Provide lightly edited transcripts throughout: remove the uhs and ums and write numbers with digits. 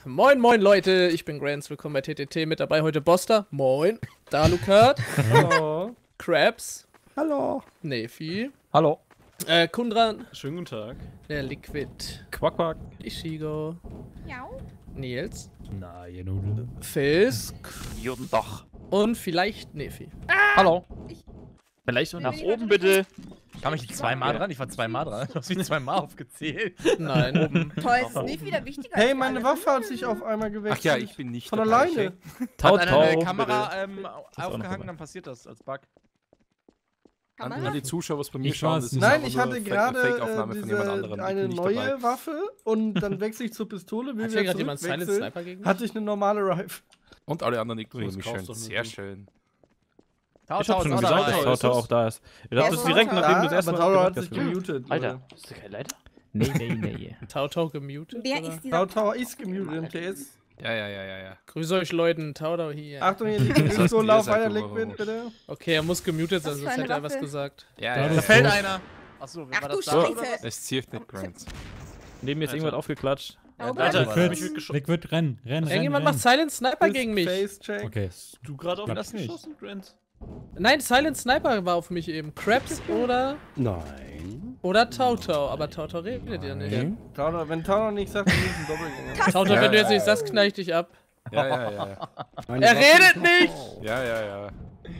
Moin moin Leute, ich bin Grants, willkommen bei TTT, mit dabei heute Boster, moin, Dalukat, Hallo. Krabs, Hallo. Nefi, Hallo. Kundran, Schönen guten Tag. der Liquid, Quack, quack. Ishigo, Nils, Na, ihr Nudeln. Fisk Guten Tag. und vielleicht Nefi. Hallo. Vielleicht noch Nach nach oben bitte. Kam ich zweimal dran? Ich war zweimal dran. Du hast mich zweimal aufgezählt. Nein. Toll, ist nicht wieder wichtiger. Hey, als meine alles Waffe hat andere. sich auf einmal gewechselt. Ach ja, ich bin nicht Von dabei, alleine. okay. Tau, Hat einer eine tau. Kamera auch noch aufgehangen, dabei. dann passiert das als Bug. Kamera? An die Zuschauer, was bei mir Ich schauen, weiß das nicht. ist Nein, einfach ich nur hatte eine gerade Fake-Aufnahme von jemand anderem. Ich eine bin nicht neue dabei. Waffe und dann wechsle ich zur Pistole, will Hat hier wieder gerade jemand Silent zurückwechseln, Sniper gegen mich? hatte ich eine normale Rifle. Und alle anderen ignorieren mich Das schön. kaufst doch nur Sehr du. schön. Tau, Ich hab schon gesagt, dass dabei. Tau auch da ist. Ich dachte, das ist direkt Tau, nachdem du Ja, das erste aber Mal Tauro hat gesagt sich hast. gemutet. Alter, ist der kein Leiter? Nee. Tautau gemutet? Wer oder? ist dieser? Tauro ist gemutet im TS. Ja. Grüße euch Leuten, Tautau hier. Achtung, hier liegt Das heißt, so ihr lauf seid weiter, Oberhof. Liquid, bitte. Okay, er muss gemutet sein, Was für sonst eine hätte er was Waffe? gesagt. Ja, Da ja. Da ist fällt tot. einer. Achso, wer Ach war du das da? Scheiße. Es zieht nicht Grants. Neben mir ist irgendwas aufgeklatscht. Oh, Alter, Gott. Liquid, renn. Irgendjemand macht Silent Sniper gegen mich. Face-Check. Okay. Du gerade auf Klappt das nicht. geschossen, Grant? Nein, Silent Sniper war auf mich eben. Krabs Nein. oder Tautau, aber Tautau redet ja nicht. Tauro, wenn Tauro nicht sagt, dann ist ein Doppelgänger. Tautau, wenn du jetzt nicht sagst, knall ich dich ab. Ja. Er redet nicht! Ja.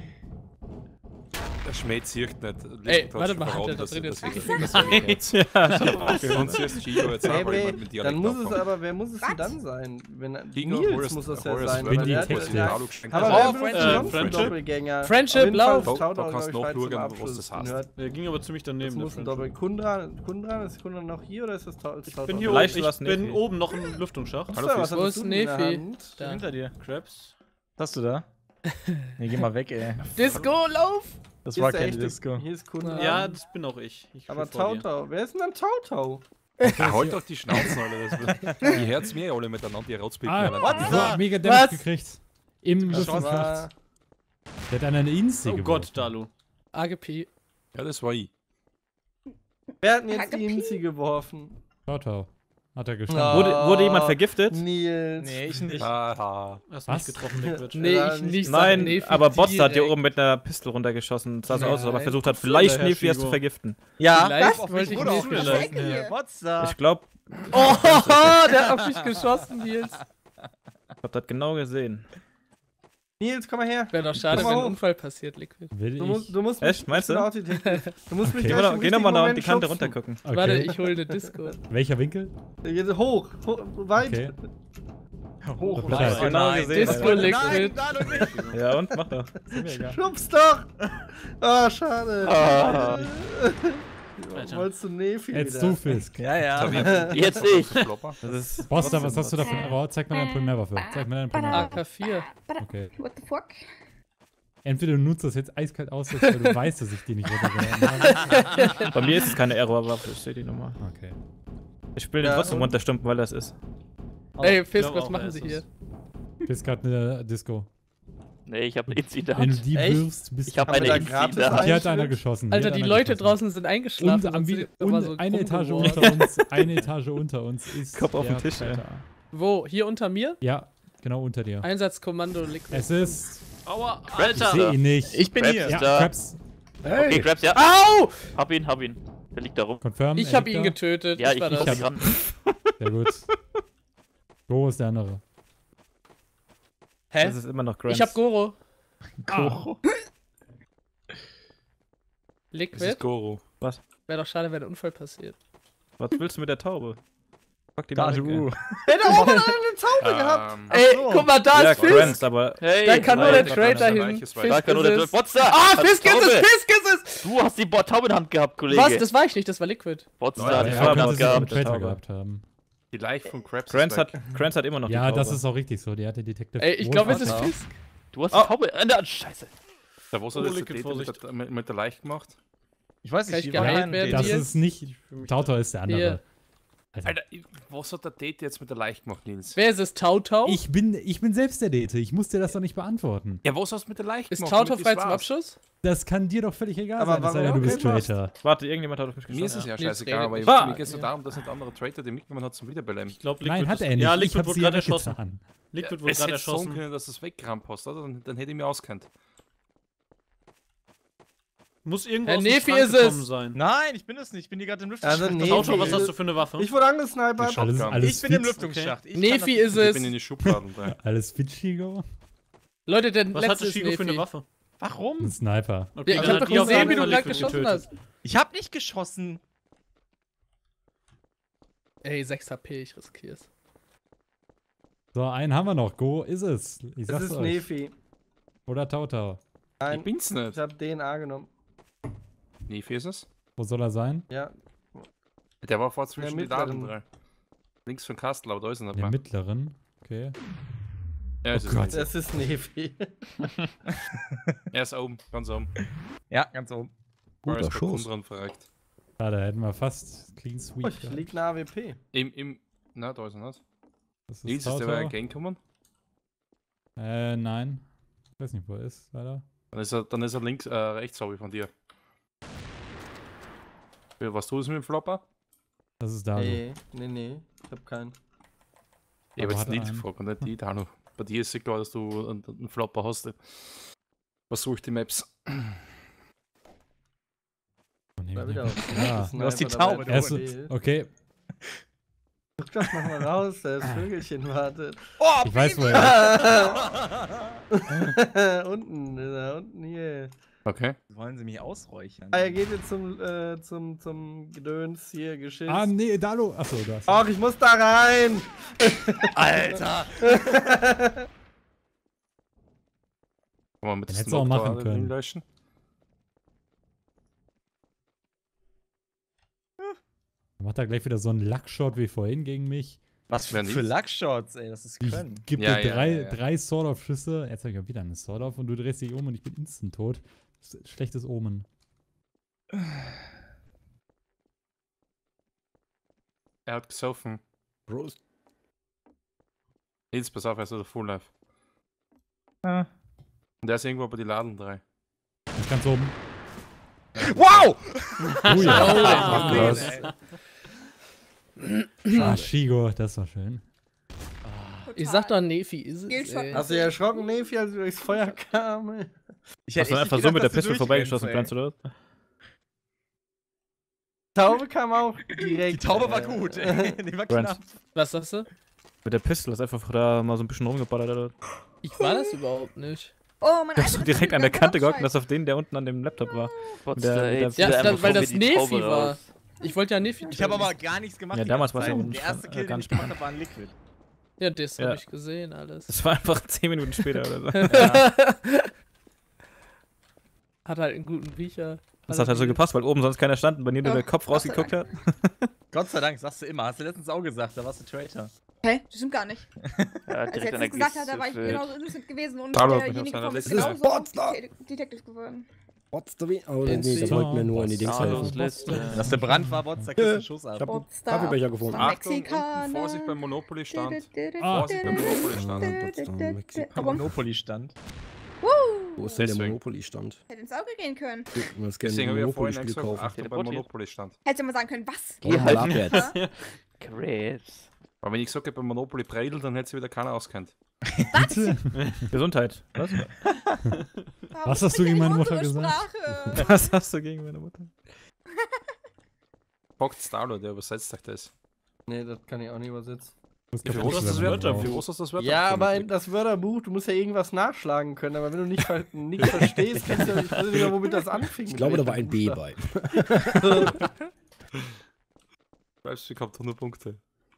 Der Schmäh zieht nicht. Ey, Liquid warte schon mal, hat verraten, der da dass drin er- jetzt dass er- Nein. Und zuerst Gigo, jetzt Hey, aber jemand mit dann Dialekt muss es aufkommt. aber, wer muss es denn Was? dann sein? Wenn, Gigo, Nils muss das ja sein. Wenn aber die der hat Texte- ja- Dalu geschenkt Aber hat. wer Oh, benutzt Friendship. sonst einen Friendship. Doppelgänger? Friendship, Auf jeden Fall lauf. ist Tauro, Da kannst du glaub ich, noch weit zum schauen, was Abschluss das heißt. gehört. Der ging aber ziemlich daneben. Das der muss ein Friendship. Doppel. Kundran, ist Kundran noch hier oder ist das Tauro? Ich bin hier Leicht oben, ich lassen, bin Nefi. oben noch im Lüftungsschacht. Hallo, was Wo hast ist du denn in der Nefi? Hand? Da. Hinter dir, Krabs. Hast du da? Nee, geh mal weg, ey. Disco, lauf! Das Hier war ist der kein echte- Disco. Hier ist Kundran. Ja, das bin auch ich. Aber stehe vor dir. Tautau. Wer ist denn dann Tautau? Ja, halt doch die Schnauzen, Alter. Die herzen mir alle miteinander, die Rotzbild. So, mega Damage gekriegt. Im Das Lüftungsschacht. war- Der hat einen Insti Oh geworfen. Gott, Dalu. AGP. Ja, das war ich. Wer hat denn jetzt die Hackepi? Inzi geworfen? Tautau. Hat er Ah. gestanden. Wurde jemand vergiftet? Nils. Nee, ich nicht. Haha. Hast Was? mich getroffen, Liquid. Nee, Ja, ich nicht- nicht. Nein, Nefi aber Bots hat hier direkt. oben mit einer Pistole runtergeschossen. Sah so aus, als ob er Nein. versucht hat, vielleicht Herr Nefi erst zu Shigo. vergiften. Ja, Vielleicht auf wollte mich ich wurde nicht auch Scheiße geschossen. hier. Monster. Ich glaube, Oh, der hat auf mich geschossen, Nils. ich hab das genau gesehen. Nils, komm mal her. Wäre doch schade, Komm mal wenn ein hoch. Unfall passiert, Liquid. Will Du ich? musst Echt, meinst du? Du musst mich Okay. Geh gleich im mal richtigen da Moment die Kante schubsen. runtergucken. Okay. Warte, ich hole eine Disco. Welcher Winkel? Jetzt hoch, weit. Okay. Hoch, Bescheid. genau Nein, gesehen. Disco Alter. Liquid. Nein, nicht. Ja, und? Mach doch. Schub's doch! Ah, schade. Ah. Alter. Wolltest du Nefi Jetzt wieder? du, Fisk. Ja, ja. Jetzt ich. Flopper. Das ist Boster, was hast du da für eine... Oh, zeig mir deine Primärwaffe. Zeig mir deine Primärwaffe. AK4. Okay. What the fuck? Entweder du nutzt das jetzt eiskalt aus, weil du weißt, dass ich die nicht runtergeladen habe. Bei mir ist es keine Errorwaffe, steht die Nummer. Okay. Ich spiele den Ja, trotzdem und? runterstumpen, weil das ist. Ey, Ich Fisk, glaub was auch, machen er Sie ist hier? es. Fisk hat eine Disco. Nee, ich hab einen Wenn du Incident. die Echt? wirfst, bist Ich hab du... Haben wir eine da gratis Incident. Hier hat einer Einschnitt? geschossen. Alter, hier hat die einer Leute geschossen. draußen sind eingeschlafen. Und, und sind und immer so eine krumm Etage geworden. unter uns, eine Etage unter uns ist Kopf auf den der Tisch, ey. Predator. Wo? Hier unter mir? Ja, genau unter dir. Einsatzkommando Liquid. Es ist... Aua, Ich Alter! sehe ihn nicht. Ich bin Krabs hier. Ja, Da. Krabs, Okay, Krabs, ja. Au! Hab ihn. Der liegt da rum. confirm. Ich er hab liegt ihn da. getötet. Ja, ich war ich das. hab ran. Sehr gut. Go ist der andere. Hä? Das ist immer noch Grants. Ich hab Goro. Goro. Das Liquid? ist Goro. Wäre doch schade, wenn ein Unfall passiert. Was willst du mit der Taube? Fuck die mal weg, ey. Hey, da oben hat eine Taube gehabt! Ey, guck mal, da Ja, ist Fisk! Grants, aber... Hey, Da kann nur nein. der Traitor hin. Fisk Da kann nur der ist es. Monster! Ah, Hat Fisk ist Taube. es! Fisk ist es! Du hast die Taube in der Hand gehabt, Kollege. Was? Das war ich nicht, das war Liquid. Monster Ja, hat die Er Taube in der könnte Hand sich einen gehabt. Traitor Taube. gehabt haben. Die Leiche von Krabs Grants ist weg. hat immer noch die Ja, Taube. das ist auch richtig so. Die hat der Detective... Ey, ich glaube, es ist Wohlfahrt. Fisk. Du hast die Taube in der Hand. Scheiße. Da was hat Oh, das Liquid, mit Vorsicht. mit der Leiche gemacht? Ich weiß Kann nicht, ich wie war geheilt dein werden? Das Nils? ist nicht... Tautor ist der andere. Hier. Alter, was hat der Date jetzt mit der Leicht gemacht, Nils? Wer ist es? Tautau? Ich bin selbst der Date. Ich muss dir das doch nicht beantworten. Ja, was hast du mit der Leicht Ist gemacht? Tautau damit frei das zum war's? Abschuss? Das kann dir doch völlig egal Aber sein, es sei denn, du warum? bist Okay, Traitor. Warte, irgendjemand hat auf mich Mir ist geschossen. es ja Nils scheißegal, aber redet. mir geht es nur darum, dass nicht andere Traitor, die mitgenommen hat, zum Wiederbeleben. Ich glaube, Nein, hat er nicht. Ja, ich Liquid hab wurde sie gerade weggetan. erschossen. Liquid wurde Es gerade hätte sagen erschossen. können, dass du es weggerammt hast, oder? Dann hätte ich mich auskennt. Muss irgendwo Herr aus dem Nefi Schrank ist es. gekommen sein. Nein, ich bin es nicht. Ich bin hier gerade im Also Lüftungsschacht. Nefi Tautau, was ist- hast du für eine Waffe? Ich wurde angesnipert. Alles, Shotgun. alles Ich bin im fit? Lüftungsschacht. Ich kann Nefi das- ist Ich bin in es. die Schubladen drin. Alles fit, Shigo? Leute, der Was letzte hatte ist Shigo für eine Nefi. Waffe? Ein Warum? Sniper. Okay, Ja, ich dann hab hat doch die auf gesehen, jeden wie du Fall gerade Liquid geschossen getötet. hast. Ich hab nicht geschossen. Ey, 6 HP, ich riskier's. So, einen haben wir noch. Go ist es. Ich Es sag's ist euch. Nefi. Oder Tautau. Ich Nein, bin's ich nicht. hab DNA genommen. Nefi ist es? Wo soll er sein? Ja, Der war vor zwischen Der den Laden mittleren. drin. Links von Kastel, aber da ist er nicht Der mehr. mittleren. Okay. Ja, es Oh ist Gott. nicht. das ist Nefi. Er ist oben, ganz oben. Ja, ganz oben. Guter Schuss. Dran verreckt. Schade, hätten wir fast Clean Oh, Sweep. ich gehabt. lieg eine AWP. Na, da ist er nicht. Das ist Nils, ist der Tautau. Gang gekommen? Nein. Ich weiß nicht, wo er ist, leider. Dann ist er links, rechts, sorry, von dir. Was tust du mit dem Flopper? Das ist Dalu. Nee, ich hab keinen. Ich habe Aber jetzt hat er Nils einen? gefragt und nicht die, Danu. Bei dir ist es klar, dass du einen Flopper hast. Was suche ich die Maps? Oh, nee, Da nee, wieder. Ja. Du hast die Sniper dabei, Taube, der Erst, steht. okay, Guck doch noch mal raus, das Vögelchen wartet. Oh, ich weiß, wo er ist. Unten, ist er, unten hier. Okay. Wollen sie mich ausräuchern? Ah, er geht jetzt zum Gedöns hier, Geschiss. Ah, nee, Dalu. Achso, da ist Ach, ich muss da rein! Alter! Kann man mit Den dem hättest du auch Snob machen da können. löschen? Macht er gleich wieder so einen Luckshot wie vorhin gegen mich. Was Wer für nicht? Luckshots, ey, das ist Ich können. gebe Ja, dir ja, drei, ja, ja. drei Sword-Off-Schüsse. Jetzt habe ich auch wieder eine Sword-Off und du drehst dich um und ich bin instant tot. Das ist ein schlechtes Omen. Er hat gesoffen. Prost. Nils, pass auf, er ist wieder Full Life. Ah. Und der ist irgendwo bei die Laden 3. Ich ganz oben. Wow! Oh ja. Oh, Krass. Ey. Ah, Shigo, das war schön. Ich sag doch, Nefi ist es. Skillshot. ey. Hast du dich erschrocken, Nefi, als du durchs Feuer kam? ey? Ich Hast du einfach so mit der Pistole vorbeigeschossen, kannst du das? Taube kam auch direkt. Die Taube war gut, ey. Die war Brand. knapp. Was sagst du? Mit der Pistole ist einfach da mal so ein bisschen rumgeballert. Oder? Ich war das überhaupt nicht. Oh, mein Du hast so direkt an der Kante gehockt und das auf den, der unten an dem Laptop war. Trotz Der- der, der- jetzt Ja, wieder dann, einfach weil vor das mir die Taube Nefi war. raus. Ich wollte ja Nefi Ich habe töten. aber gar nichts gemacht. Ja, die damals ganze war's Zeit. ja Der erste Kill, gar den nicht ich gemacht habe, war ein Liquid. Ja, das Ja. habe ich gesehen, alles. Das war einfach 10 Minuten später oder so. Ja. Hat halt einen guten Riecher. Das hat halt so gepasst, weil oben sonst keiner stand und bei dir nur der Kopf Gott sei rausgeguckt hat. Gott sei Dank, sagst du immer. Hast du letztens auch gesagt, da warst du Traitor. Hä? Das stimmt gar nicht. Ja, Als er direkt an jetzt der gesagt hat, da war ich Gieße genauso innocent gewesen und Hallo, derjenige ich hab's vom ist analysiert. genauso Botstar. Detective geworden. Oh, nee, Instinkt. der wollte mir nur in die Dings Zahllos helfen. Liste. Dass der Brand war, Bots, da kriegst du einen Schuss Ich ab. hab einen Botstar. Kaffeebecher gefunden. Botstar. Achtung, unten, Mexikaner. Vorsicht beim Monopoly stand. Ah. Vorsicht beim Monopoly stand. Am Warum? Monopoly stand. Wo ist denn der Deswegen. Monopoly-Stand? Hätte ins Auge gehen können. Wir können Deswegen ein habe ich ja vorhin Monopoly-Spiel gesagt, kaufen. Achtung beim Monopoly stand. Hätte mal sagen können, was? Geh halt abwärts. Krebs. Aber wenn ich gesagt habe, beim Monopoly Bredel, dann hätte sich wieder keiner auskennt. Bitte? Gesundheit. Was? Warum Was hast du spricht gegen er meine nicht Mutter unsere gesagt? Sprache? Was hast du gegen meine Mutter? Packt Starlo, der übersetzt euch das. Nee, das kann ich auch nicht übersetzen. Muss Wie kaputt groß ist das werden, Wörterbuch? aber Wie groß ist das Wörterbuch? Ja, aber Dominik? in das Wörterbuch, du musst ja irgendwas nachschlagen können, aber wenn du nicht, nicht verstehst, kannst du ich weiß nicht mehr, womit das anfing. Ich glaube, da war ein B bei. Weißt du, ich hab 100 Punkte.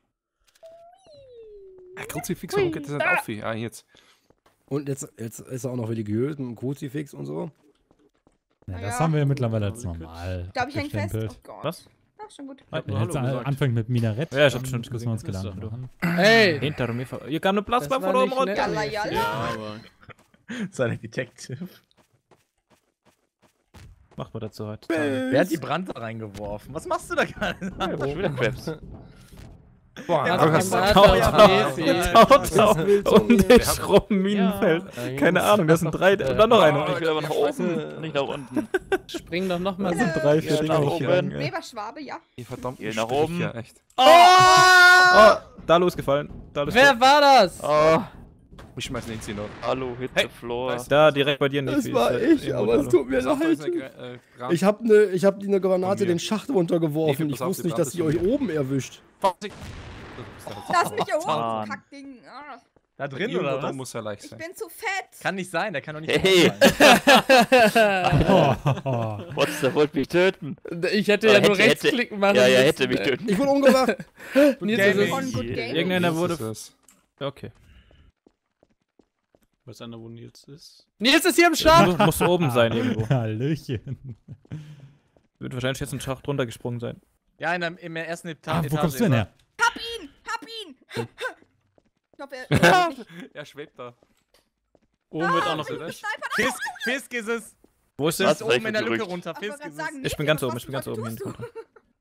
Kruzifix, warum geht das nicht auf? Ah, jetzt. Und jetzt ist er auch noch religiös mit dem Kruzifix und so. Ja, das Ja. haben wir ja mittlerweile als normal. Ich glaube, ich hänge fest. abgestempelt. Oh Gott. Was? Ach, schon gut. Hab Wenn nur jetzt Hallo gesagt. anfängt mit Minarett, Ja, ich hab dann schon müssen gesehen, wir uns das ist Gedanken doch- machen. Hey! Hinter mir. Hier kam eine Platz Das bei war von oben nicht runter. nett. Jalla, jalla. Ja, aber. Seine Detective. Macht man dazu heute. Wer hat die Brand da reingeworfen? Was machst du da gerade? Ja, schon wieder Krebs. Boah, Ja, aber das das war Um dich rum, Minenfeld. Keine Ahnung, das sind 3. Und dann noch einer. Ich will aber nach oben, nicht nach unten. Spring doch nochmal Das sind 3, 4 Ja, Dinge. nach die ich oben. sagen, ey. Weberschwabe, ja. Ihr verdammten Hier nach Striche, oben. echt. Oh, da losgefallen. Da Wer war das? Oh, Ich schmeiß den Inzi noch. hallo, hit the floor. Da direkt bei dir nicht. Das war ich, aber es tut mir Pass auf, da ist leid. eine Ich hab die eine Granate Von mir. den Schacht runtergeworfen. Nee, Ich pass auf, wusste die nicht, dass die Brand ist euch oben erwischt. Lass mich hier hoch, Mann. Kackding. Ah, Da drin Irgendwo oder da was? muss er leicht ich sein. bin zu fett. Kann nicht sein, der kann doch nicht Hey. sein. Monster wollte mich töten. Ich hätte ja Aber nur hätte- rechtsklicken machen Ja, müssen. hätte mich töten. Ich wurde umgebracht. Nils Gaming. ist Von es. Good Game. Irgendeiner wurde. Das. Okay. Weiß einer, wo Nils ist? Nils ist hier im Schacht. Muss oben sein irgendwo. Hallöchen. Wird wahrscheinlich jetzt ein Schacht runtergesprungen sein. Ja, im ersten Etage. Wo kommst du denn her? Hab ihn! Ich hoffe, er Er schwebt da. Oben wird auch noch Sniper. Fisk ist es. Wo ist Der das? ist oben in der Lücke gerückt. runter. Ich wollte Fisk gerade ist es. sagen, Ich bin Nils, ganz oben, was ich bin ganz oben. tust du? Hinten.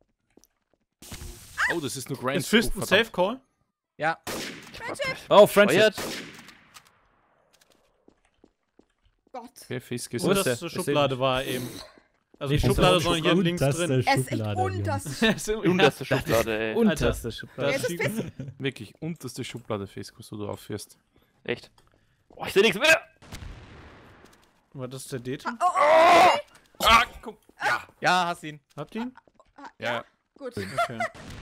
Oh, das ist nur Grand. Ist Fist ein Safe Call? Ja. Oh, Friendship. Feuert. Gott. Okay, Fisk ist Wo ist es. der? Unterste Ich Schublade war eben. Also Nicht die Schublade, unterste sondern hier links Unterste drin. Er ist echt Schublade, unterst. Unterste Schublade, ey. Unterste Wer Schublade. ist es Fist? Wirklich unterste Schublade Fisk, was du da aufführst. Echt. Oh, ich seh nichts mehr. War das der Dating? Oh, oh. Ah, guck. Ja. Ja, hast ihn. Habt ihr ihn? Ja. Gut. Okay.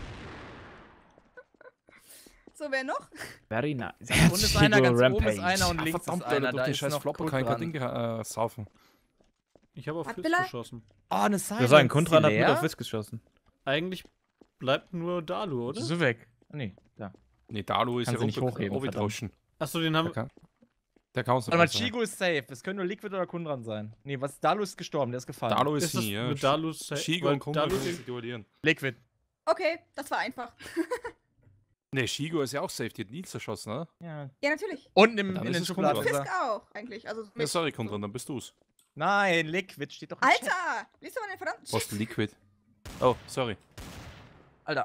So, wer noch? Very nice. Und ist einer, ganz oben ist einer und Ah, links verdammt, ist einer. Alter, durch Da den ist scheiß noch Flopper Kult kann ich kein dran. Ding saufen. Ich habe auf Hat Fist Billa? geschossen. Oh, eine Silence. Wir sagen, Kontran hat mit leer? auf Wiss geschossen. Eigentlich bleibt nur Dalu, oder? Ist sie weg. Nee, da. Nee, Dalu ist Kann ja sie nicht runter. hochheben, Hochheben. Achso, den haben wir. Der kann uns Warte mal, Chigo ist safe. Es können nur Liquid oder Kundran sein. Nee, was? Dalu ist gestorben, der ist gefallen. Dalu ist Ist das hier, ja. mit Dalu safe? Chigo Weil und Kumpel Dalu können sich duellieren. Liquid. Okay, das war einfach. Ne, Chigo ist ja auch safe, die hat nie zerschossen, ne? Ja. Ja, natürlich. Unten Dann in ist den es Schubladen. Kundran. ist Fisk er. auch, eigentlich. Also Ja, mit- sorry, Kundran, dann bist du's. Nein, Liquid steht doch im Chat. Alter! Lies doch mal den verdammten Was Shit. Liquid? Oh, sorry. Alter.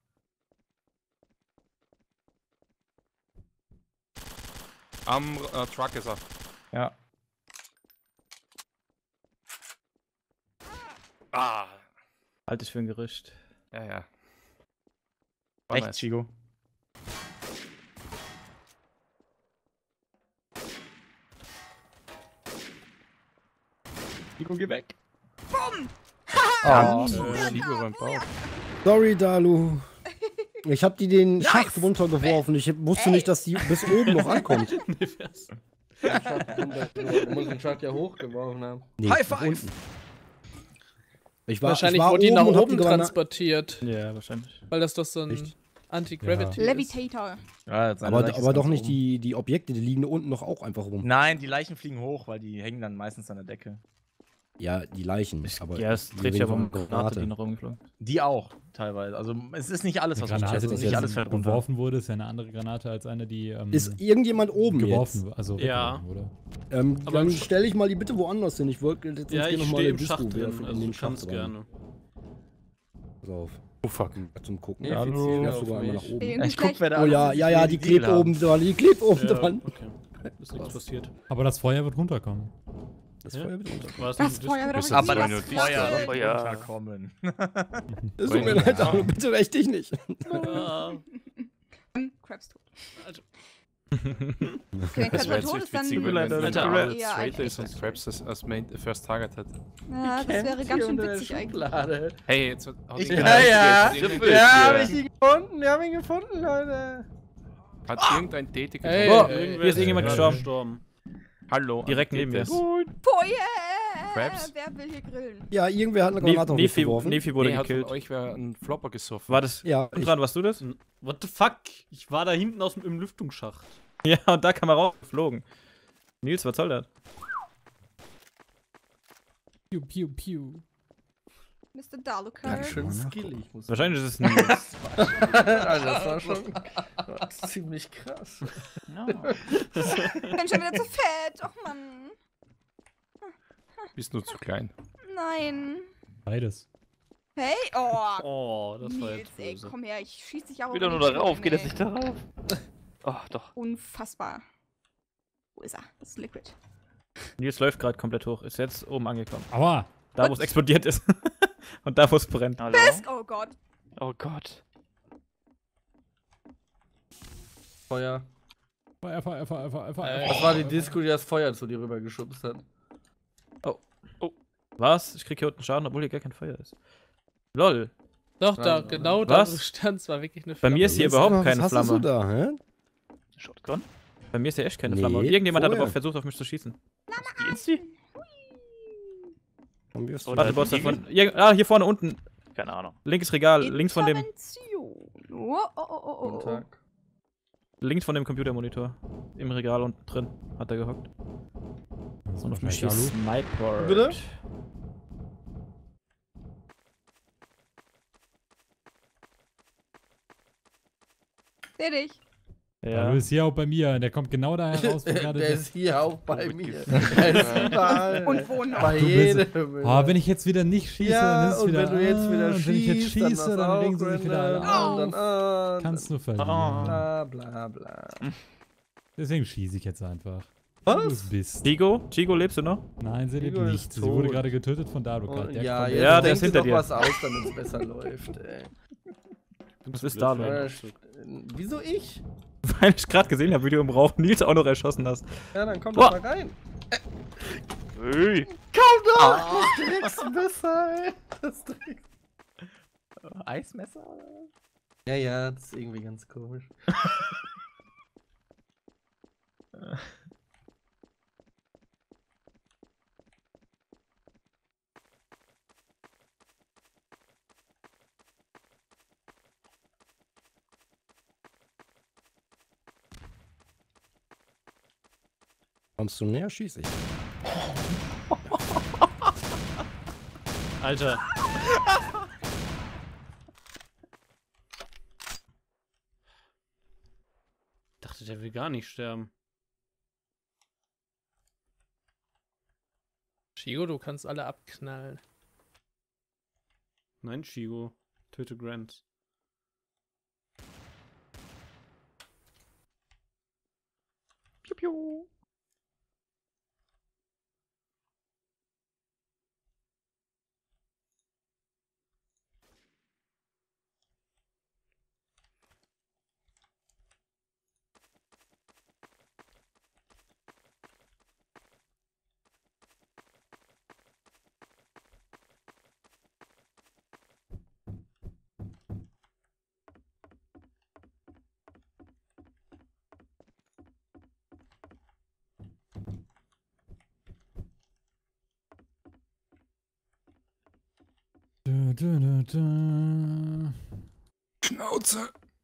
Am Truck ist er. Ja. Ah. Halt dich für ein Gerücht. Ja, ja. War Echt, nice. Chigo. Chigo, geh weg. Oh. Chigo beim Bau. Sorry, Dalu. Ich hab die den Schacht runtergeworfen. Ich wusste nicht, dass die bis oben noch ankommt. Du musst den Schacht ja hochgeworfen haben. Nee, High nach five! unten. Ich war, Wahrscheinlich ich war wurde die nach und hab oben Granate- transportiert. Ja, wahrscheinlich. Weil das doch so ein Echt? Anti-Gravity ist. Levitator. Ja, jetzt Aber doch nicht die Objekte, die liegen da unten noch auch einfach rum. Nein, die Leichen fliegen hoch, weil die hängen dann meistens an der Decke. Ja, die Leichen. Aber Ja, es die dreht sich reden aber um von Granate, die noch rumgeflogen. Die auch, teilweise. Also, es ist nicht alles, Die was Granate, runterfällt. die Also nicht alles jetzt fällt runter. geworfen wurde, ist ja eine andere Granate als eine, die Ist irgendjemand oben geworfen jetzt? wurde. Also Ja. weggeworfen wurde. Aber Dann im stelle ich mal die bitte woanders hin. Ich wollte jetzt Ja, hier ich noch mal stehe eine im Disco Schacht drin, werfen in also den du kannst Schacht rein. gerne. Pass auf. Oh fuck. Zum Gucken. Nee, Hallo. fixieren Ja, auf sogar einmal mich. nach oben. Irgendwie Ich guck, wer da Oh alles ja, ist, ja, ja, die klebt Deal haben. oben dran. Die klebt oben Ja, dran. okay. Ist nichts passiert. Aber das Feuer wird runterkommen. Das Ja. Feuer wird runter. War es Das nicht Feuer wird Das aber ist Aber aber das nur Feuer Oh wird ja. runterkommen. Es tut mir leid, aber bitte recht dich nicht. Ah, Krabs tot. Okay, Das wäre Krabs tot jetzt ist dann. witzig, wenn Alter, der Alter. Ja, Traitor ist eigentlich. und Krabs das als First Target hat. Ja, das wäre ganz schön witzig eigentlich. Schublade. Hey, jetzt hat Ich hat bin Ja, ja. Triple Ja, Kill. hab ich ihn gefunden. Wir haben ihn gefunden, Leute. irgendein Tätiger. Hey. Oh, irgendwer hier ist irgendjemand gerade gestorben. Hallo. Direkt neben mir. Feuer! Krabs? Wer will hier grillen? Ja, irgendwer hat eine Granate auf mich Nefi geworfen. Nefi wurde Nee, hat von gekillt. euch wer einen Flopper gesoffen. War das. Ja, ich, Kontran, warst du das? What the fuck? Ich war da hinten im Lüftungsschacht. Ja, und da kam er rausgeflogen. Nils, was soll das? Piu, piu, piu. Mr. Daluka. Ganz schön skillig. Muss Wahrscheinlich ist es Nils. also, das war schon ziemlich krass. Ich bin schon wieder zu fett. Och Mann. Bist nur zu klein. Nein. Beides. Hey, oh. Oh, das war Nils, jetzt ey, böse. komm her, ich schieß dich aber Wieder nur richtig darauf, hin, geht ey. jetzt nicht darauf. Oh, doch. Unfassbar. Wo ist er? Das ist Liquid. Nils läuft gerade komplett hoch. Ist jetzt oben angekommen. Aua. Da, wo es explodiert ist. Und da, wo es brennt. Hallo? Oh Gott. Oh Gott. Feuer. Feuer. Das war die Disco, die das Feuer zu dir rübergeschubst hat. Was? Ich krieg hier unten Schaden, obwohl hier gar kein Feuer ist. Lol. Doch, da, Nein, genau da, wo was? du standst, war wirklich eine Bei Flamme. mir ist hier überhaupt keine Was hast du Flamme. da, hä? Shotgun? Bei mir ist hier echt keine Nee, Flamme. Und irgendjemand hat vorher. aber versucht, auf mich zu schießen. Die Insti? Komm, wirst du Und Warte, die Boss, Diegel? davon. Hier vorne unten. Keine Ahnung. Linkes Regal, links von dem. Intervention. Oh. Guten Tag. Links von dem Computermonitor. Im Regal unten drin hat er gehockt. Und auf mich schießt Sniper. Bitte? Seh dich. Ja. Du bist hier auch bei mir. Der kommt genau da heraus, wo gerade Der das. ist hier auch bei mir. Der ist überall. Und wo noch? Bei Du bist- jedem. Ah, wenn ich jetzt wieder nicht schieße, ja, dann ist es und wieder. wenn du jetzt wieder und wenn ich jetzt schießt, schieße, dann auch regen sie sich wieder alle random, auf. dann Kannst du verlieren. bla bla bla. Deswegen schieße ich jetzt einfach. Was? Du es bist. Chigo, lebst du noch? Nein, sie lebt Chigo ist nicht. Sie wurde tot. gerade getötet von Dalukat. Und Der ja, kommt- jetzt Ja, der denk ist dir hinter doch dir. was aus, damit es besser läuft, ey. Was ist da, Äh, Wieso ich? Weil ich gerade gesehen habe, wie du im Rauch Nils auch noch erschossen hast. Ja, dann komm Boah. doch mal rein. Hey. Komm doch! Das Drecksmesser, ey. Das Drecks. Eismesser? Ja, das ist irgendwie ganz komisch. Kommst du näher, schieß ich. Alter. Ich dachte, der will gar nicht sterben. Chigo, du kannst alle abknallen. Nein, Chigo. Töte Grant. Piu, piu. Schnauze.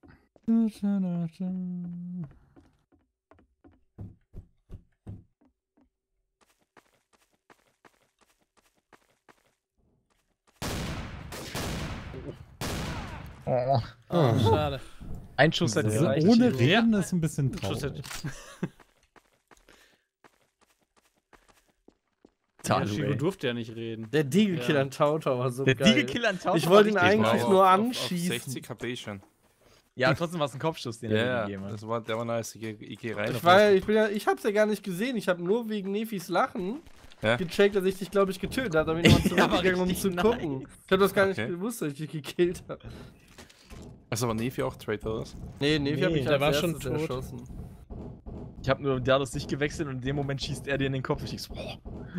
Oh, schade. Ein Schuss hätte Also gereicht. ohne Chigo. Reden ist ein bisschen Schuss traurig. Ja, Chigo durfte ja nicht reden. Der Deagle-Killer in Tautau war so Der geil. Deagle-Killer in Tautau Ich wollte ihn war richtig eigentlich nice. nur Auf anschießen. 60 HP schon. Ja, trotzdem war es ein Kopfschuss, den er Ja, gegeben hat. der war nice. Ich geh rein. Ich hab's ja gar nicht gesehen. Ich habe nur wegen Nefis Lachen Ja? gecheckt, dass ich dich, glaube ich, getötet habe. Da bin ich nochmal Ja, war zurückgegangen, um richtig zu gucken. Ich habe das gar nicht Okay. gewusst, dass ich dich gekillt habe. Also war Nefi auch Traitor, oder was? Nee, Nefi hab Nee, ich der als war schon erstes tot. erschossen. Ich habe nur Dados nicht gewechselt und in dem Moment schießt er dir in den Kopf. Ich denk so, boah.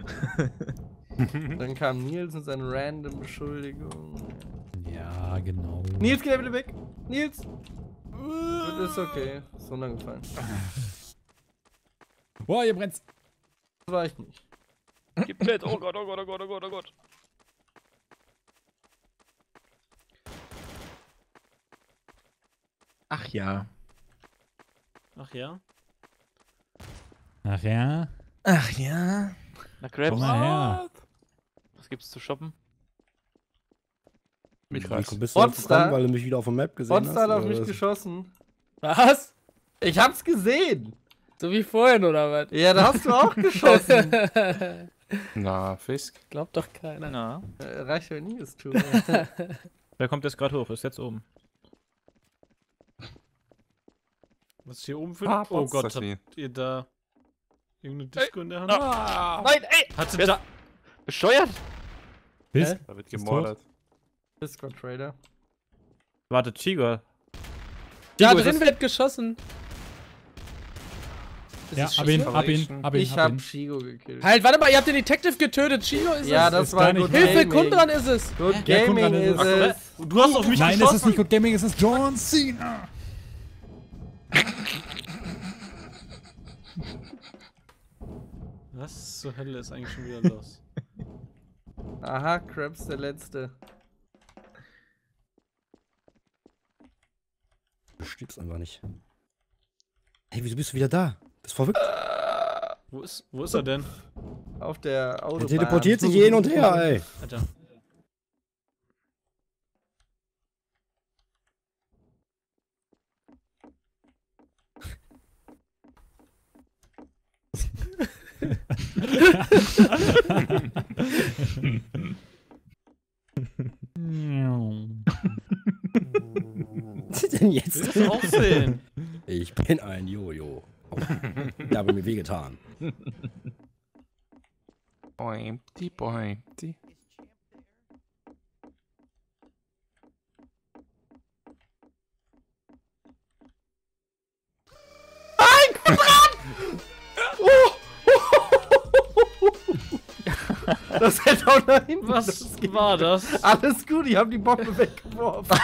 Dann kam Nils mit seinen random Beschuldigungen. Ja, genau. Nils, geh bitte weg! Nils! Das ist okay. Ist runtergefallen. Boah, ihr brennt's. Das war ich nicht. Gib mit. Oh Gott, oh Gott, oh Gott, oh Gott, oh Gott. Ach ja. Ach ja? Ach ja. Ach ja. Na, Komm Krabs. mal her. Was gibt's zu shoppen? Mich Nico, bist du Rockstar? jetzt gekommen, weil du mich wieder auf der Map gesehen hast? Monster hat auf oder mich was? geschossen. Was? Ich hab's gesehen! So wie vorhin, oder was? Ja, da hast du auch geschossen. Na, Fisk. Glaubt doch keiner. Na. Reicht, wenn ich es tue. Wer kommt jetzt gerade hoch? Ist jetzt oben. Was ist hier oben für... Ah, oh Gott, Potsdam. habt ihr da irgendeine Disco in der Hand? Nein, ey! Hatte Wer da... Bescheuert? Bist? Da wird Ist gemordet. Discord Trader. Warte, Chigo. Da Chigo, ist drin das- wird geschossen. Ist Ja, es hab ihn, Chigo? Ich hab Chigo gekillt. Halt, warte mal, ihr habt den Detective getötet. Chigo ist Ja, es. das ist war gar nicht Good wahr. Hilfe, Gaming. Kundran ist es. Good Ja, Gaming Kundran ist ist es. es. Du hast auf mich Nein, es geschossen! ist nicht Good Gaming, es ist John Cena. Was zur Hölle ist eigentlich schon wieder los? Aha, Krabs der Letzte. Du stirbst einfach nicht. Hey, wieso bist du wieder da? Bist verrückt? Wo ist er denn? Auf der Er Autobahn. teleportiert sich hin und her, ey. Alter. Was ist denn jetzt? Willst du auch sehen? Ich bin ein Jojo. Ich habe mir wehgetan. Boimti, boimti. Das hätte auch nach hinten Was losgehen war können. das? Alles gut, ich hab die Bombe weggeworfen.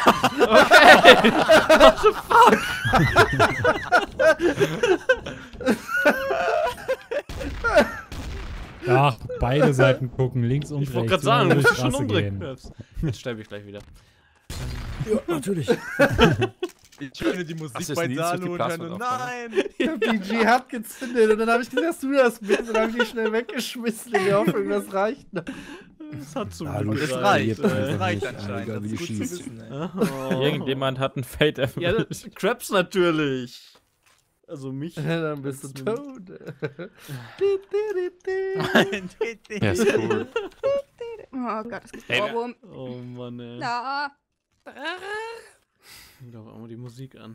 Ach, beide Seiten gucken, links und rechts. Ich wollte gerade sagen, du über die musst schon Straße umdrehen. gehen. Jetzt sterbe ich gleich wieder. Ja, natürlich. Ich höre die Musik Hast du es bei nie zu Dalu und Klasse höre nur, drauf, nein! Ich hab die Jihad gezündet und dann hab ich gesagt, dass du das bist. Und dann hab ich die schnell weggeschmissen in der Hoffnung, das reicht noch. Das hat zum Hallo, Glück Das gereicht. reicht, einfach reicht nicht, anscheinend. egal, wie Das du ist gut zu schießt. wissen, ey. Oh. Irgendjemand hat ein Fate Ja, erfüllt. das Krabs natürlich. Also mich. Dann bist du tot. Ja, ist cool. Oh Gott, es gibt Hey, Ohrwurm. Oh Mann, ey. Da. Da war mal die Musik an.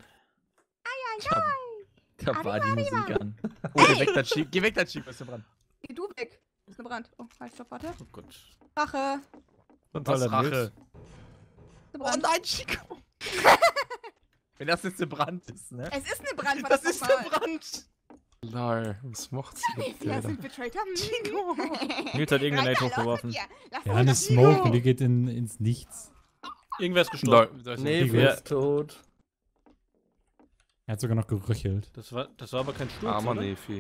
Da war die Musik an. Oh, geh weg, da Chico, ist der Brand. Geh du weg. Ist eine Brand. Oh, halt, stopp, warte. Oh Gott. Rache. Was Rache? Ist eine Oh Brand. nein, Chico! Wenn das jetzt der Brand ist, ne? Es ist eine Brand, Das ist der Brand! Lol, was macht's mit dir Lass da? mich betrayed haben. Nils hat irgendeine Nate Reiter, los hochgeworfen. mit dir. Lass Ja, uns eine das Smoke Video. und die geht ins Nichts. Irgendwer ist gestorben. Lol, da ist Nee, ein- du bist tot. Er hat sogar noch geröchelt. Das war aber kein Sturz, Armer oder? Nefi.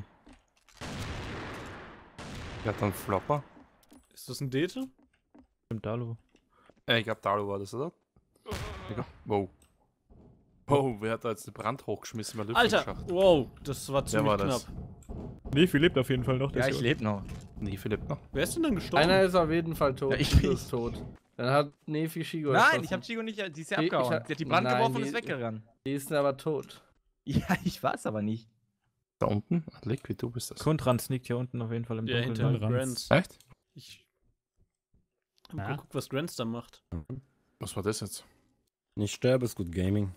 Der hat einen Flopper. Ist das ein Dete? Stimmt, Dalu. Ich glaub, Dalu war das, oder? Wow. Wow, wer hat da jetzt den Brand hochgeschmissen beim Alter, Lüftungsschacht? wow, das war Wer ziemlich war knapp. das? Nefi lebt auf jeden Fall noch. Ja, ich lebe noch. Nee, Philipp noch. Wer ist denn dann gestorben? Einer ist auf jeden Fall tot. Ja, ich Chigo nicht. ist tot. Dann hat Nefi Chigo Nein, erschossen. ich hab Chico nicht, die ist ja Ich abgehauen. hab- Die hat die Brand Nein, geworfen und die- ist weggerannt. Die ist aber tot. Ja, ich weiß aber nicht. Da unten? Liquid, du bist das. Kundran sneakt hier unten auf jeden Fall im Ja, Dunkeln. hinter Grants. Grants. Echt? Ich hab Ja. geguckt, was Grants da macht. Was war das jetzt? Nicht sterbe, ist Good Gaming.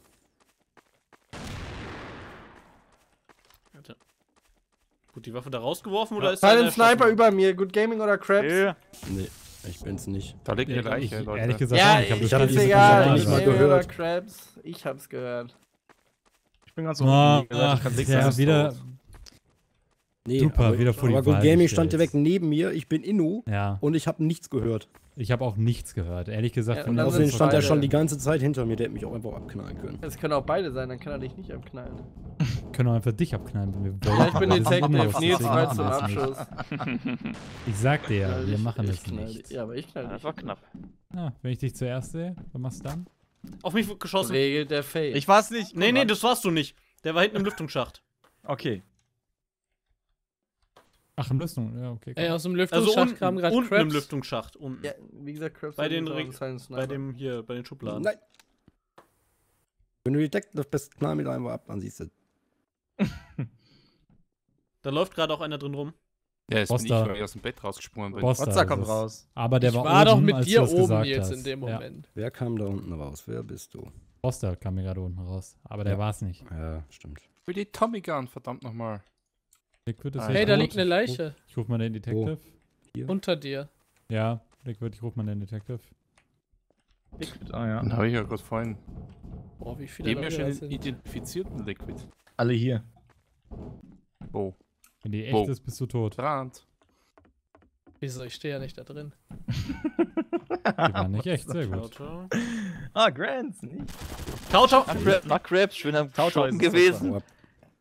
Alter. Gut, die Waffe da rausgeworfen oder ist Teil da den Sniper über mir. Good Gaming oder Krabs? Nee, ich bin's nicht. Da liegt eine Ich, Leiche, Leute. ehrlich gesagt, Ja, auch nicht. ich hab hab's diese egal. Person Nicht nicht mal mal gehört. oder Krabs. Ich hab's gehört. Ich bin ganz Ah, wie gesagt, ich kann nichts ja, sagen. wieder. Nee, Super, aber, wieder vor die aber Good Wahl Gaming gestellt. stand direkt neben mir. Ich bin Inno Ja, und ich habe nichts gehört. ich habe auch nichts gehört. Ehrlich gesagt, Ja, von und der dann Außerdem sind stand er beide- schon die ganze Zeit hinter mir. Der hätte mich auch einfach abknallen können. Es können auch beide sein, dann kann er dich nicht abknallen. können wir einfach dich abknallen, wenn wir wollen. Ja, ich bin Wir sind Detective. immer- Nils deswegen frei machen zum wir es nicht. Abschuss. Ich sag dir, Knall wir dich, machen ich es knall nicht. dich. Ja, aber ich knall dich. Das war knapp. Ja, wenn ich dich zuerst sehe, was machst du dann? Auf mich wird geschossen. Regelt der Fate. Ich war's nicht. Nee, nee, das warst du nicht. Der war hinten im Lüftungsschacht. Okay. Ach, im Lüftung, ja, okay. Ey, aus dem Also Lüftungsschacht kam gerade unten im Krabs. Lüftungsschacht. Unten. Ja, wie gesagt, Krabs Bei hat den uns Reg- auch einen Sniper. Bei dem hier, bei den Schubladen. Nein. Wenn du Detective bist, knall mich einfach ab, dann siehst du. Da läuft gerade auch einer drin rum. Ja, jetzt bin ich Boster. mal aus dem Bett rausgesprungen. Weil Boster Botzer ist kommt es. raus. Aber der Ich war war doch oben, mit als dir du das oben gesagt jetzt hast. in dem Ja. Moment. Wer kam da unten raus? Wer bist du? Boster kam mir gerade unten raus. Aber der Ja. war es nicht. Ja, stimmt. für die Tommy Gun, verdammt nochmal. Liquid ist Hey, Hey, jetzt da tot. liegt eine Leiche. Ich ruf mal den Detective. Unter dir. Ja, Liquid, ich ruf mal den Detective. Liquid, ah ja. Den habe ich ja gerade vorhin. Boah, wie viele Geben wir Leute schon das den sind. identifizierten Liquid. Alle hier. Wo? Wenn die echt Wo? ist, bist du tot. Brand. Wieso? Ich stehe ja nicht da drin. Die waren nicht echt, sehr gut. Tauto. Ah, Grants, nicht? Tauto! Na, Krabs, schön am Tauto Shoppen ist es gewesen. Wow.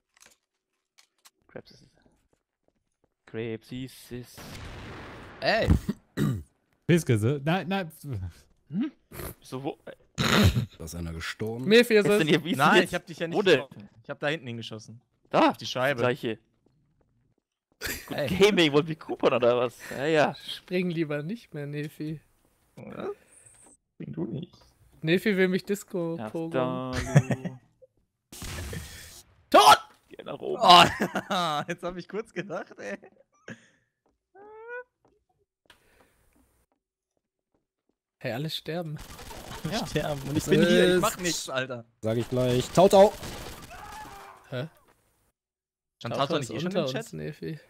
Krabs ist es. Krabs ist es. Ey! Fiskese? Nein. So, wo Da ist einer gestorben. Mephi ist ist denn es. hier? Wie ist denn Nein, jetzt? ich hab dich ja nicht Wo denn? getroffen. Ich hab da hinten hingeschossen. Da, Auf die Scheibe. gleiche. Ey. Gaming, wollt ihr Coupon oder was? Ja, ja. Spring lieber nicht mehr, Nefi. Was? Bring du nicht. Nefi will mich Disco Ja, pogen. Dalu. Tot! Geh nach oben. Oh, jetzt hab ich kurz gedacht, ey. Hey, alle sterben. Ja. Sterben. Und ich bin hier, ich mach nichts, Alter. Sag ich gleich. Tautau! Stand Tauto Tauto ist nicht eh schon unter im Chat? uns, Nefi.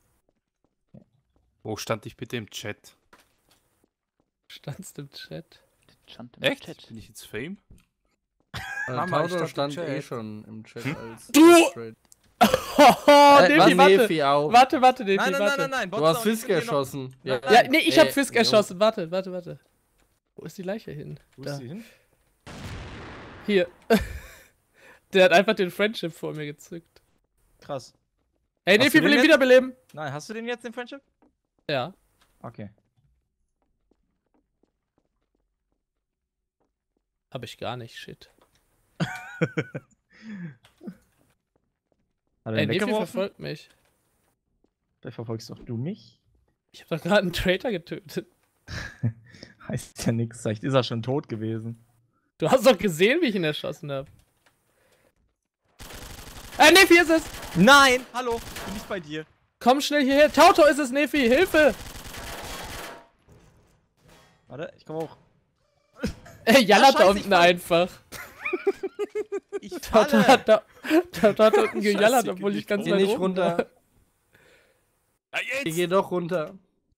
Wo stand ich bitte im Chat? Standst im Chat. Stand im Echt? Chat. Bin ich jetzt Fame? Tauto stand im stand Chat. eh schon im Chat als Du! Straight. Hoho, Nefi, warte. Nefi auch. Warte, Nefi, Nein, warte. nein. Du hast Fisk erschossen. Nein, Ja, nee, ich hab Ey, Fisk Junge. erschossen. Warte. Wo ist die Leiche hin? Wo ist Da. sie hin? Hier. Der hat einfach den Friendship vor mir gezückt. Krass. Hey, Hast Nefi du will den ihn jetzt? wiederbeleben. Nein, hast du den jetzt, den Friendship? Ja. Okay. Hab ich gar nicht, shit. Hat er Ey, ihn Nefi weggeworfen? verfolgt mich. Vielleicht verfolgst doch du mich? Ich hab doch gerade einen Traitor getötet. Heißt ja nix, vielleicht ist er schon tot gewesen. Du hast doch gesehen, wie ich ihn erschossen hab. Nefi ist es! Nein! Hallo! Bin nicht bei dir. Komm schnell hierher. Tauto ist es, Nefi! Hilfe! Warte, ich komm auch. Jallert da scheiße, unten ich fall. einfach. Ich Tauto falle! hat da unten gejallert, Scheiße, obwohl ich ganz Geh weit nicht oben runter. war. Ich geh doch runter.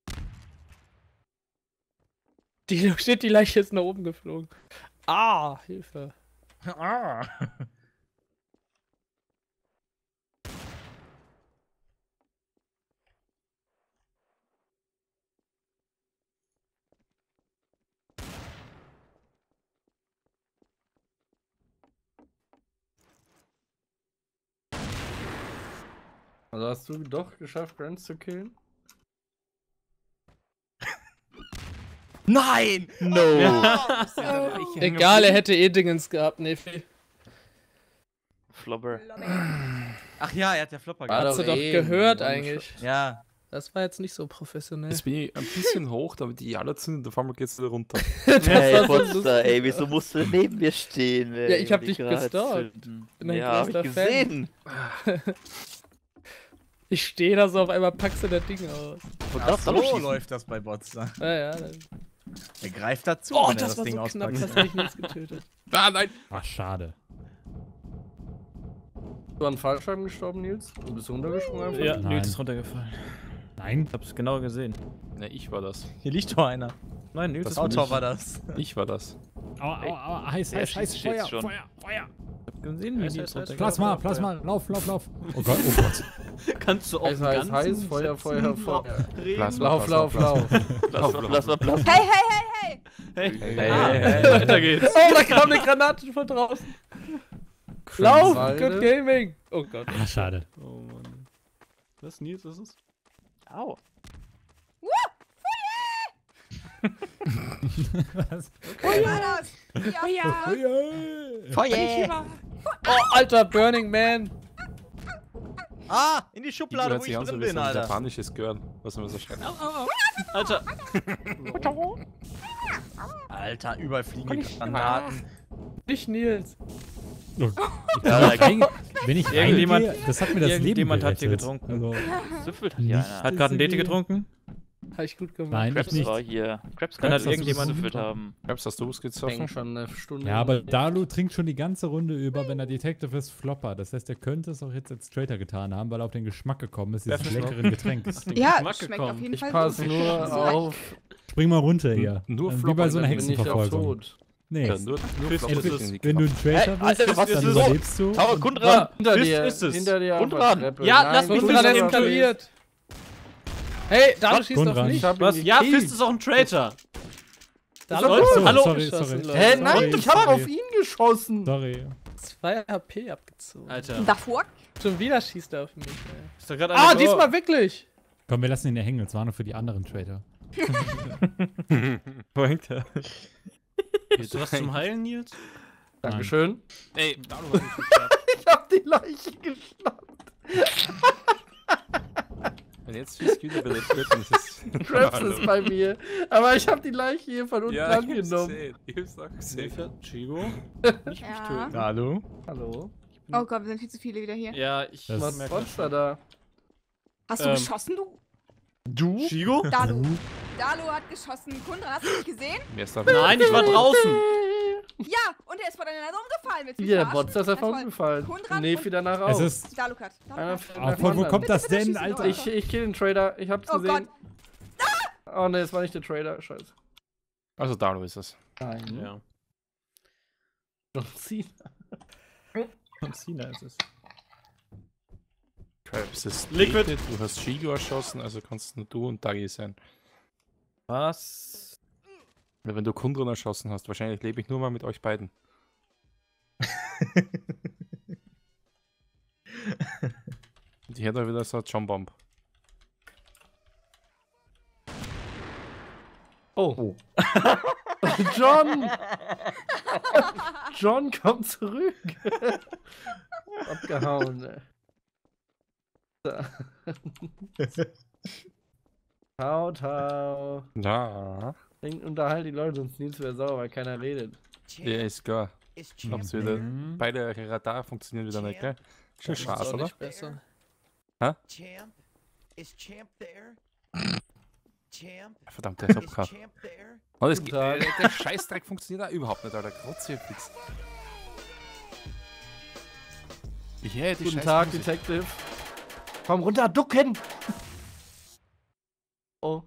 Die Leiche ist nach oben geflogen. Ah, Hilfe. Ah. Also hast du doch geschafft, Grants zu killen? Nein! No! Egal, er hätte eh Dingens gehabt, Nefi. Flobber. Ach ja, er hat ja Flopper War Hast du doch doch eh gehört ein eigentlich. Ja. Das war jetzt nicht so professionell. Jetzt bin ich ein bisschen hoch, aber die Jalla sind und auf einmal geht's wieder runter. Das Hey, war so Potster, lustig. ey, wieso musst du neben mir stehen, ey? Ja, ich hab und dich gerade gestalkt. zünden? Bin ein Ja, hab ich größter Fan. gesehen. Ich stehe da so, auf einmal packst du das Ding aus. Und Ach das so schießen. läuft das bei Botster. Ja, dann. Er greift dazu, Oh, wenn er das das war Ding so knapp, auspackt. das hätte ich nichts getötet. Ah, nein! Ach, schade. Du an Fallscheiben gestorben, Nils? Du bist runtergesprungen einfach? Ja, Nein. Nils ist runtergefallen. Nein? Ich hab's genau gesehen. Ne, ich war das. Hier liegt doch einer. Nein, Nils Das ist Auto nicht. war das. Ich war das. Aua, heiß, Der heiß, schießt Feuer, jetzt schon. Feuer. Gesehen, wie Heiß, Nils heiß, heiß. runtergefallen Plasma, lauf. Oh Gott. Kannst du auch Heiß, heiß, heiß, Feuer, Feuer, Feuer. Lauf, lauf, lauf. Plasma. Hey, hey, hey, hey! Hey, weiter geht's. Oh, da kam eine Granate von draußen. Lauf! Walde. Good Gaming! Oh Gott. Ah, schade. Oh Mann. Was, Nils, was ist? Au. Was? Wie war das? Ja, Feuer! Oh, Alter, Burning Man! Ah, in die Ich Schublade, hört wo sich ich an, so drin wie so bin, ein Alter. japanisches Girl, was man so schreibt. Alter. Alter, überall fliegende Granaten. Nicht Nils. Wenn ich Irgendjemand- reingehe, das hat mir das Leben Irgendjemand hat hier gerettet. getrunken. Also, Süffelt hat hier einer. Hat gerade ein Dete getrunken? Habe ich gut gemacht. nein, ich Krebs nicht. war hier. Krebs Dann kann hat irgendjemand gesüffelt haben. Krebs, hast du was gezogen? Hängt schon eine Stunde. Ja, aber Dalu trinkt schon die ganze Runde über, wenn er Detective ist, Flopper. Das heißt, er könnte es auch jetzt als Traitor getan haben, weil er auf den Geschmack gekommen ist, dieses leckeren Getränks. Ja, Geschmack schmeckt gekommen. auf jeden Ich Fall passe gut. nur auf. Spring mal runter hier. Nur Wie Flopper, bei so einer dann Bin ich auf Hexenverfolgung. tot. Nee. Ja, nur Flopper Entweder, sind die wenn du ein Traitor bist, Alter, was dann ist das? überlebst du. Aber Kundran! Hinter Fist dir, ist es. hinter dir. auf der Kundran. Treppe. Ja, Nein, lass mich Kundran Fist ist eben eskaliert. Hey, Dalu schießt auf Kundran. mich. Ich hab ihn Was? Ja, gekillt. Fist ist auch ein Traitor. Dalu Leute, hat hallo. Sorry, geschossen, sorry. Leute. Hä, nein, Sorry, ich hab sorry. auf ihn geschossen. Sorry. 2 HP abgezogen. Alter. Davor? Schon wieder schießt er auf mich, ey. Ist da grad Ah, einer- diesmal wirklich. Komm, wir lassen ihn ja hängen. Das war nur für die anderen Traitor. Wo hängt er? Hast du was zum Heilen, Nils? Dankeschön. Ey, Dalu hat mich geschafft. Ich hab die Leiche geschnappt. Wenn jetzt viel Skill über das wird, dann ist es. Krebs ist bei mir. Aber ich hab die Leiche hier von unten angenommen. Ich hab's auch gesehen. Hilfe, Chigo. Nicht mich Ja. töten. Hallo? Hallo? Oh Gott, wir sind viel zu viele wieder hier. Ja, ich Das- Was merk ist da? Hast du Ähm. geschossen, du? Du? Chigo? Dalu. Dalu hat geschossen. Kundran, hast du nicht gesehen? Wer ist da? Nein, ich war draußen. Ja, und er ist vor deiner Nase umgefallen. Willst du mich Wie der verarschen? Bot ist einfach Na toll. umgefallen. Kundran Nefi und- danach Es auch. ist. Dalukat. Einer fällt Aber nach von wo dem kommt das Bitte, bitte denn, schießen, Alter? Leute. Ich kill den Trader. Ich hab's Oh gesehen. Gott. Oh ne, es war nicht der Trader. Scheiße. Also Dalu ist es. Nein. Ja. John Cena. Und Cena ist es. Krebs ist Liquid. dated, du hast Shigo erschossen, also kannst nur du und Dagi sein. Was? Weil wenn du Kundran erschossen hast, wahrscheinlich lebe ich nur mal mit euch beiden. Und ich hätte da wieder so eine John Bomb. Oh. John! John, komm zurück! Abgehauen, ey. Da. Hau. Ja. Unterhalt die Leute, sonst Nils wäre sauer, weil keiner redet. Ja, ist klar. Hab's wieder. Mhm. Beide eure Radar funktionieren wieder nicht, gell? Schon Das ist Spaß, auch oder? nicht besser. Champ? Is Champ there? Champ? Verdammt, der ist Is abgehauen. Champ there? Oh, das Guten geht, Tag. der Scheißdreck funktioniert auch überhaupt nicht, Alter. Grotze fix. Yeah, die Guten Scheiß Tag, Musik. Detective. Komm runter, ducken! Oh.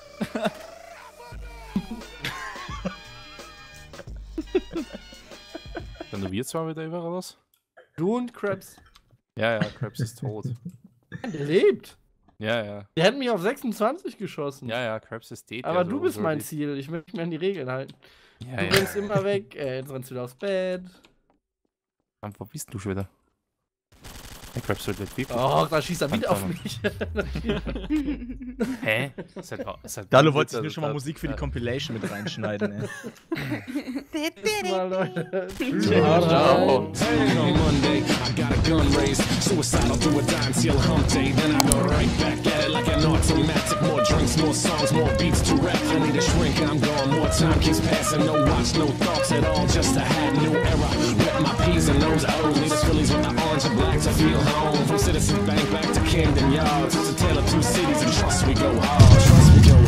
Dann nur wir zwar wieder über oder was? Du und Krebs. Ja, Krebs ist tot. Der lebt. Ja. Der hat mich auf 26 geschossen. Ja, Krebs ist tot. Aber also du bist soll mein die- Ziel. Ich möchte mich an die Regeln halten. Ja, Du rennst immer weg. Jetzt rennst du wieder aufs Bett. Wo bist du schon wieder? Der Krebs wird nicht wirklich. Oh, da schießt er wieder auf Keine mich. Hä? Dalu wollte sich nur schon mal Musik für die Compilation mit reinschneiden, ey. Mal, Leute. Tschüss. Ciao. Hey, on Monday, I got a gun raised. Suicidal through a dime till hump day. Then I go right back at it like an automatic. More drinks, more songs, more beats to rap. I need a shrink and I'm gone. More time keeps passing. No watch, no thoughts at all. Just a hat, new era. Rep my P's and O's. I only the Phillies with the orange and black to feel home. From Citizens Bank back to Camden Yards. It's a tale of two cities and trust we go hard. Trust we go